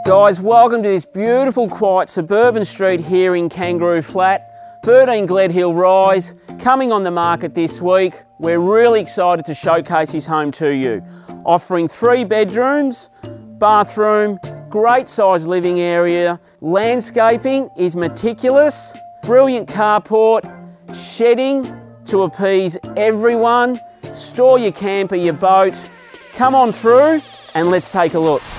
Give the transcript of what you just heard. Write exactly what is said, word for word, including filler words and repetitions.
Guys, welcome to this beautiful, quiet suburban street here in Kangaroo Flat. thirteen Gledhill Rise, coming on the market this week. We're really excited to showcase this home to you. Offering three bedrooms, bathroom, great size living area. Landscaping is meticulous, brilliant carport, shedding to appease everyone. Store your camper, your boat. Come on through and let's take a look.